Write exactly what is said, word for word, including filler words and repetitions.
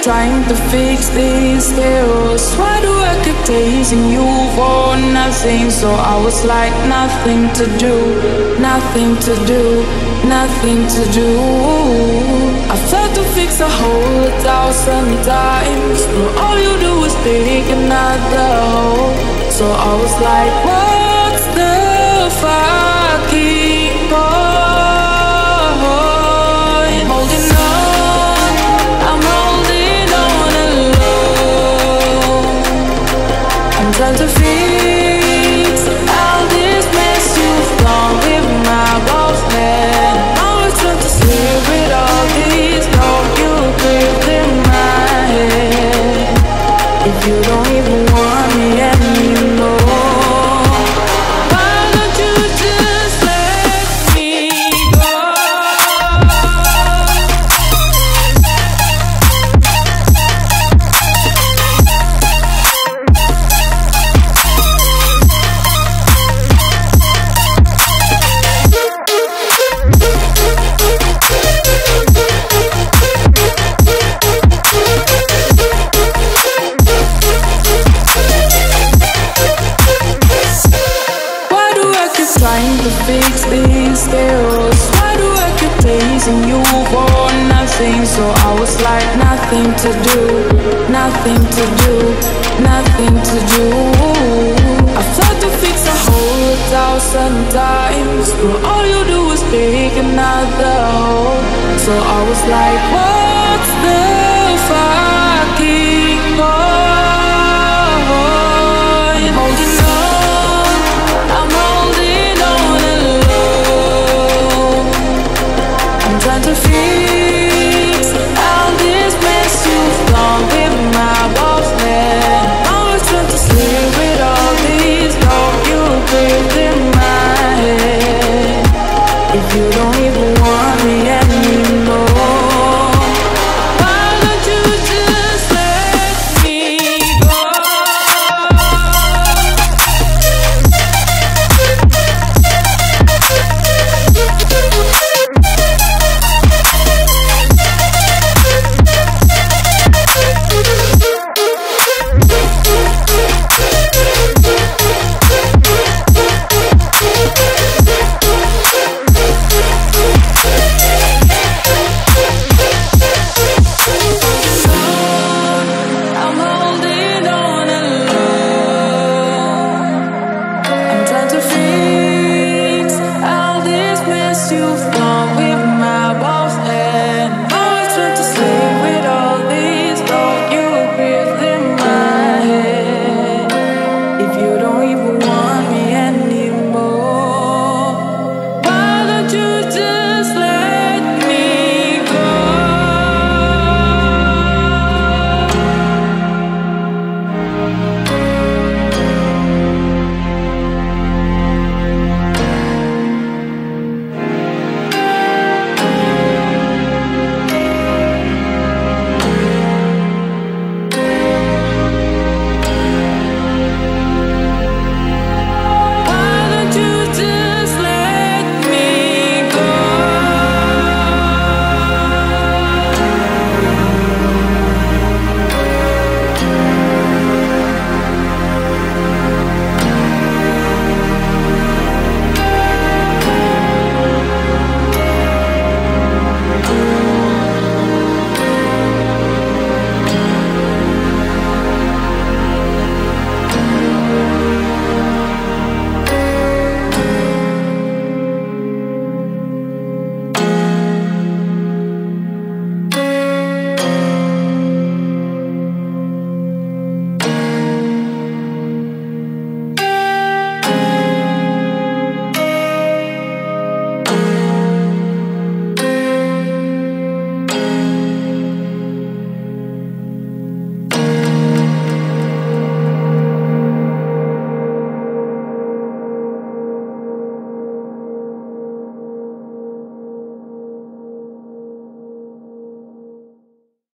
trying to fix these skills? Why do I keep chasing you for nothing? So I was like, nothing to do, nothing to do, nothing to do. I've tried to fix a hole a thousand times, but all you do is dig another hole. So I was like, what's the fucking point? Holding on, I'm holding on alone. I'm trying to fix all this mess you've done with my both hands. Now I'm trying to sleep with all these thoughts you breathed in my head. If you don't even want me anymore, why don't you just let me go? Trying to fix these skills. Why do I keep chasing you for nothing? So I was like, nothing to do, nothing to do, nothing to do. I've tried to fix a hole a thousand times, but all you do is dig another hole. So I was like, what's the fucking